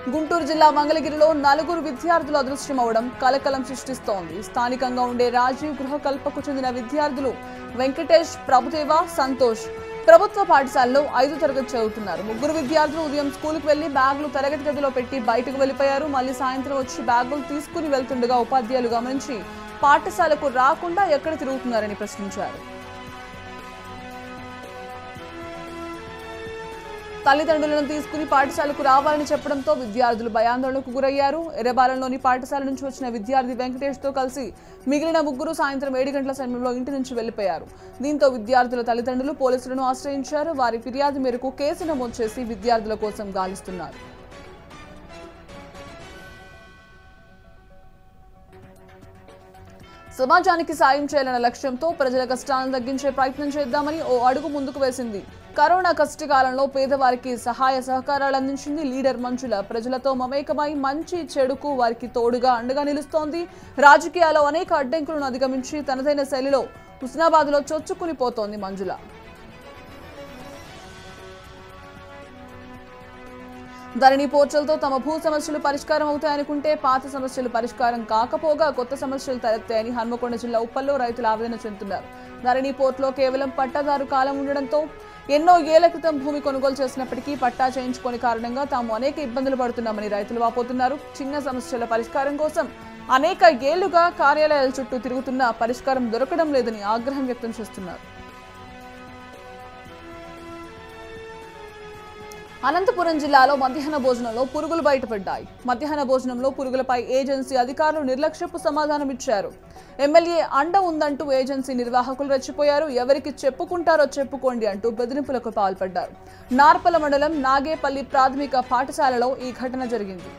గుంటూరు జిల్లా మంగళగిరిలో నలుగురు విద్యార్థులు అదృశ్యమవడం కలకలం సృష్టిస్తోంది. స్థానికంగా ఉండే రాజీవ్ గృహకల్పకు చెందిన విద్యార్థులు వెంకటేష్, ప్రభుదేవ, సంతోష్ ప్రభుత్వ పాఠశాలలో 5వ తరగతి చదువుతున్నారు. ముగ్గురు విద్యార్థులు ఉదయం స్కూలుకు వెళ్లి బ్యాగులు తరగతి గదిలో పెట్టి బయటకు వెళ్లిపోయారు. మళ్లీ సాయంత్రం వచ్చి బ్యాగులు తీసుకుని వెళ్తుండగా ఉపాధ్యాయులు గమనించి పాఠశాలకు రాకుండా ఎక్కడ తిరుగుతున్నారని ప్రశ్నించారు. తల్లిదండ్రులను తీసుకుని పాఠశాలకు రావాలని చెప్పడంతో విద్యార్థులు భయాందోళనకు గురయ్యారు. ఎర్రబాలెంలోని పాఠశాల నుంచి వచ్చిన విద్యార్థి వెంకటేష్ తో కలిసి మిగిలిన ముగ్గురు సాయంత్రం 7 గంటల సమయంలో ఇంటి నుంచి వెళ్లిపోయారు. దీంతో విద్యార్థుల తల్లిదండ్రులు పోలీసులను ఆశ్రయించారు. వారి ఫిర్యాదు మేరకు కేసు నమోదు చేసి విద్యార్థుల కోసం గాలిస్తున్నారు. సమాజానికి సాయం చేయాలన్న లక్ష్యంతో ప్రజల కష్టాలను తగ్గించే ప్రయత్నం చేద్దామని ఓ అడుగు ముందుకు వేసింది. కరోనా కష్టకాలంలో పేదవారికి సహాయ సహకారాలు అందించింది లీడర్ మంజుల. ప్రజలతో మమేకమై మంచి చెడుకు వారికి తోడుగా అండగా నిలుస్తోంది. రాజకీయాల్లో అనేక అడ్డంకులను అధిగమించి తనదైన శైలిలో హుస్నాబాద్లో చొచ్చుకుని పోతోంది మంజుల. ధరణి పోర్టల్తో తమ భూ సమస్యలు పరిష్కారం అవుతాయనుకుంటే పాత సమస్యలు పరిష్కారం కాకపోగా కొత్త సమస్యలు తలెత్తాయని హన్మకొండ జిల్లా ఉప్పల్లో రైతులు ఆవేదన చెందుతున్నారు. ధరణి పోర్టులో కేవలం పట్టాదారు కాలం ఉండడంతో ఎన్నో ఏళ్ల క్రితం భూమి కొనుగోలు చేసినప్పటికీ పట్టా చేయించుకోని కారణంగా తాము అనేక ఇబ్బందులు పడుతున్నామని రైతులు వాపోతున్నారు. చిన్న సమస్యల పరిష్కారం కోసం అనేక ఏళ్లుగా కార్యాలయాల చుట్టూ తిరుగుతున్నా పరిష్కారం దొరకడం లేదని ఆగ్రహం వ్యక్తం చేస్తున్నారు. అనంతపురం జిల్లాలో మధ్యాహ్న భోజనంలో పురుగులు బయటపడ్డాయి. మధ్యాహ్న భోజనంలో పురుగులపై ఏజెన్సీ అధికారులు నిర్లక్ష్యపు సమాధానం ఇచ్చారు. ఎమ్మెల్యే అండ ఉందంటూ ఏజెన్సీ నిర్వాహకులు రెచ్చిపోయారు. ఎవరికి చెప్పుకుంటారో చెప్పుకోండి అంటూ బెదిరింపులకు పాల్పడ్డారు. నార్పల మండలం నాగేపల్లి ప్రాథమిక పాఠశాలలో ఈ ఘటన జరిగింది.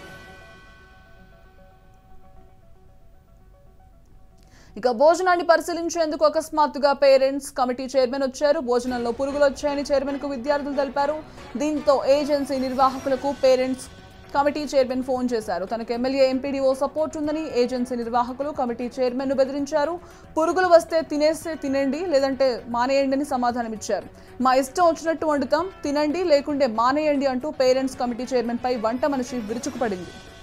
ఇక భోజనాన్ని పరిశీలించేందుకు అకస్మాత్తుగా పేరెంట్స్ కమిటీ చైర్మన్ వచ్చారు. భోజనంలో పురుగులు వచ్చాయని చైర్మన్ కు విద్యార్థులు తెలిపారు. దీంతో ఏజెన్సీ నిర్వాహకులకు పేరెంట్స్ కమిటీ చైర్మన్ ఫోన్ చేశారు. తనకు ఎమ్మెల్యే, ఎంపీడీఓ సపోర్ట్ ఉందని ఏజెన్సీ నిర్వాహకులు కమిటీ చైర్మన్ ను బెదిరించారు. పురుగులు వస్తే తినేస్తే తినండి, లేదంటే మానేయండి అని సమాధానం ఇచ్చారు. మా ఇష్టం వచ్చినట్టు వండుతాం, తినండి లేకుంటే మానేయండి అంటూ పేరెంట్స్ కమిటీ చైర్మన్ పై వంట మనిషి విరుచుకుపడింది.